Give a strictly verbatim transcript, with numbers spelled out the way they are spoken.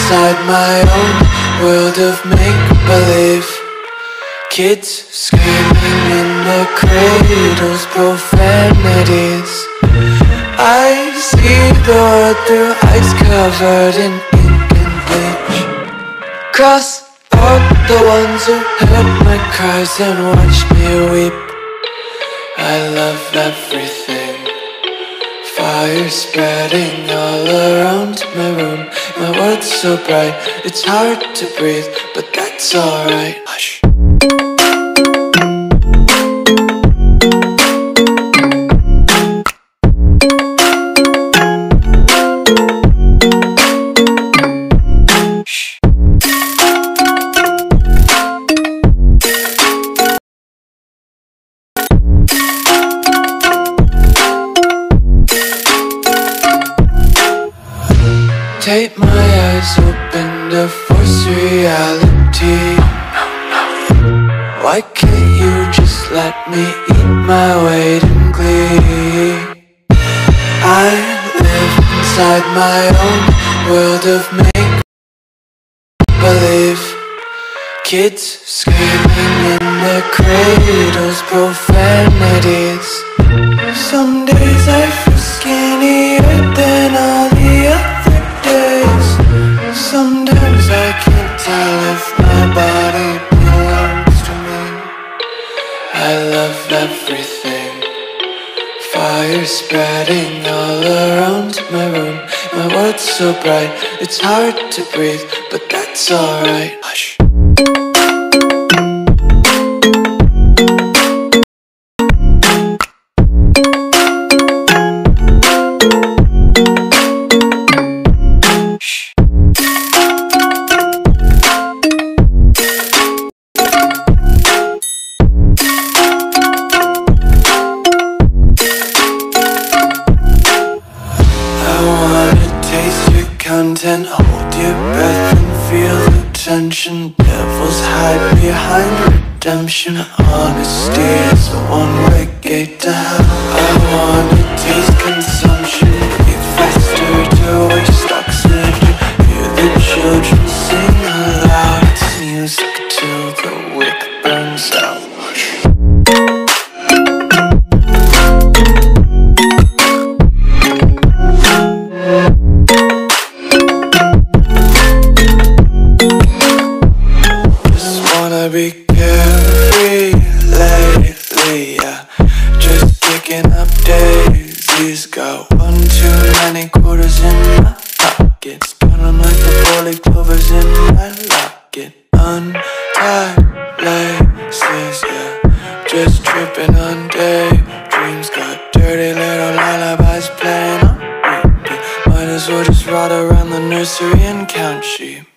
inside my own world of make-believe. Kids screaming in the cradles, profanities. I see the world through ice covered in ink and bleach. Cross out the ones who heard my cries and watched me weep. I love everything. Fire spreading all around my room. My world's so bright, it's hard to breathe, but that's alright. Hush. Tape my eyes open to force reality. Why can't you just let me eat my weight in glee? I live inside my own world of make-believe. Kids screaming in their cradles, profanities. Some days I feel skinnier than all the other days. Sometimes I can't tell if my body belongs to me. I love everything. Fire spreading all around my room. My world's so bright, it's hard to breathe, but that's alright. Hush. Content, hold your breath and feel the tension. Devils hide behind redemption. Honesty is a one-way gate to hell. I wanna taste consumption, breathe faster to waste oxygen. Hear the children sing aloud. It's music till the wick burns out. Be carefree lately, yeah. Just picking up daisies. Got one too many quarters in my pocket. Spun 'em like the four-leaf clovers in my locket. Untied laces, yeah. Just tripping on daydreams. Got dirty little lullabies playing on repeat. Might as well just ride around the nursery and count sheep.